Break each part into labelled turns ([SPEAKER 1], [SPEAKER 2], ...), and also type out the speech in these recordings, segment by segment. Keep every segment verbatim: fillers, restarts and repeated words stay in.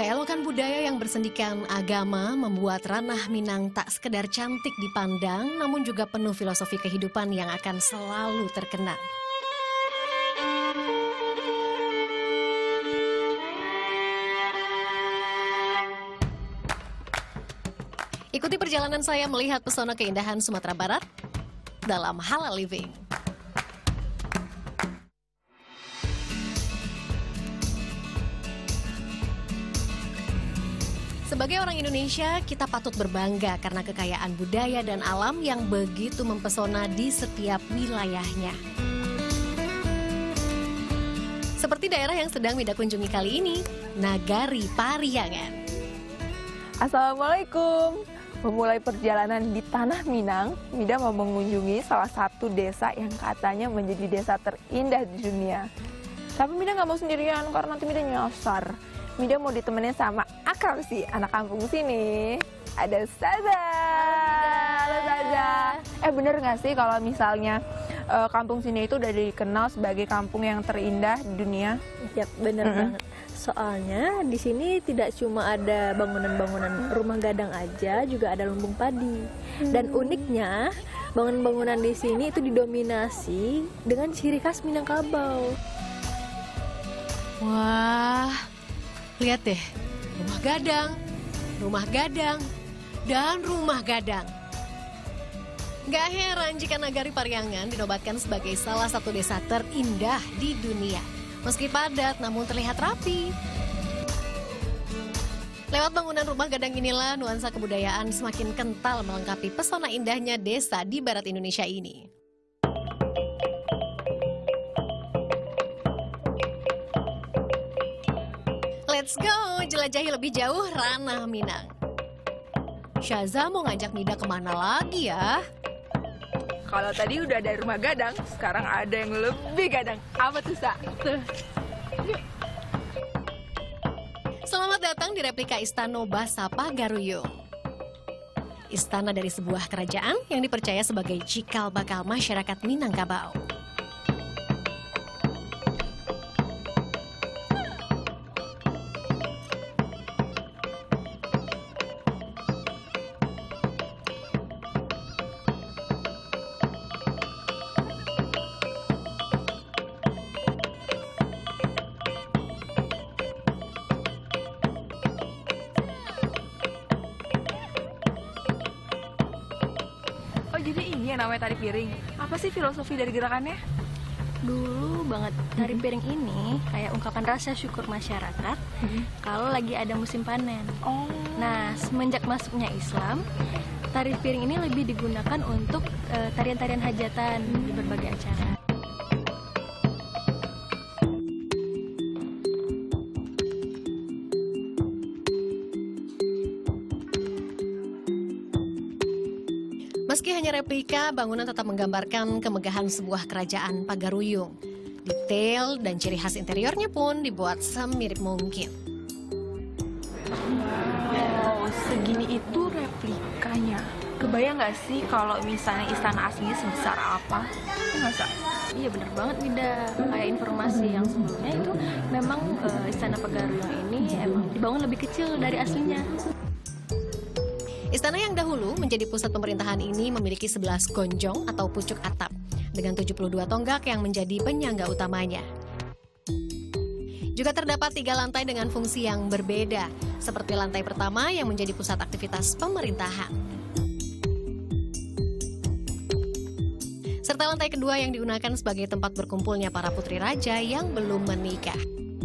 [SPEAKER 1] Keelokan budaya yang bersendikan agama membuat ranah Minang tak sekedar cantik dipandang, namun juga penuh filosofi kehidupan yang akan selalu terkenang. Ikuti perjalanan saya melihat pesona keindahan Sumatera Barat dalam Halal Living. Sebagai orang Indonesia, kita patut berbangga karena kekayaan budaya dan alam yang begitu mempesona di setiap wilayahnya. Seperti daerah yang sedang Mida kunjungi kali ini, Nagari Pariangan.
[SPEAKER 2] Assalamualaikum. Memulai perjalanan di Tanah Minang, Mida mau mengunjungi salah satu desa yang katanya menjadi desa terindah di dunia. Tapi Mida nggak mau sendirian karena nanti Mida nyasar. Mida mau ditemenin sama Akram sih, anak kampung sini. Ada Saza. Halo Saza. Eh bener nggak sih kalau misalnya uh, kampung sini itu udah dikenal sebagai kampung yang terindah di dunia?
[SPEAKER 3] Ya bener mm-hmm. banget. Soalnya di sini tidak cuma ada bangunan-bangunan rumah gadang aja, juga ada lumbung padi. Hmm. Dan uniknya bangunan-bangunan di sini itu didominasi dengan ciri khas Minangkabau.
[SPEAKER 1] Wah, lihat deh, rumah gadang, rumah gadang, dan rumah gadang. Gak heran jika Nagari Pariangan dinobatkan sebagai salah satu desa terindah di dunia. Meski padat, namun terlihat rapi. Lewat bangunan rumah gadang inilah nuansa kebudayaan semakin kental melengkapi pesona indahnya desa di barat Indonesia ini. Let's go, jelajahi lebih jauh ranah Minang. Syaza mau ngajak Mida kemana lagi ya?
[SPEAKER 2] Kalau tadi udah ada rumah gadang, sekarang ada yang lebih gadang. Apa tuh, Sa? Tuh.
[SPEAKER 1] Selamat datang di replika Istana Basa Pagaruyung. Istana dari sebuah kerajaan yang dipercaya sebagai cikal bakal masyarakat Minangkabau.
[SPEAKER 2] Jadi ini yang namanya tari piring. Apa sih filosofi dari gerakannya?
[SPEAKER 3] Dulu banget tari piring ini kayak ungkapan rasa syukur masyarakat hmm. kalau lagi ada musim panen.
[SPEAKER 2] Oh.
[SPEAKER 3] Nah, semenjak masuknya Islam, tari piring ini lebih digunakan untuk uh, tarian-tarian hajatan hmm. di berbagai acara.
[SPEAKER 1] Meski hanya replika, bangunan tetap menggambarkan kemegahan sebuah kerajaan Pagaruyung. Detail dan ciri khas interiornya pun dibuat semirip mungkin.
[SPEAKER 2] Wow, segini itu replikanya. Kebayang nggak sih kalau misalnya istana aslinya sebesar apa? Masa?
[SPEAKER 3] Iya bener banget Mida. Kayak informasi yang sebelumnya itu memang uh, istana Pagaruyung ini emang dibangun lebih kecil dari aslinya.
[SPEAKER 1] Istana yang dahulu menjadi pusat pemerintahan ini memiliki sebelas gonjong atau pucuk atap dengan tujuh puluh dua tonggak yang menjadi penyangga utamanya. Juga terdapat tiga lantai dengan fungsi yang berbeda, seperti lantai pertama yang menjadi pusat aktivitas pemerintahan. Serta lantai kedua yang digunakan sebagai tempat berkumpulnya para putri raja yang belum menikah.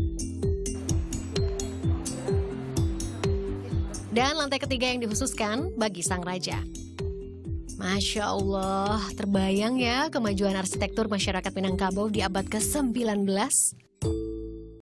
[SPEAKER 1] Dan lantai ketiga yang dikhususkan bagi sang raja. Masya Allah, terbayang ya kemajuan arsitektur masyarakat Minangkabau di abad ke sembilan belas?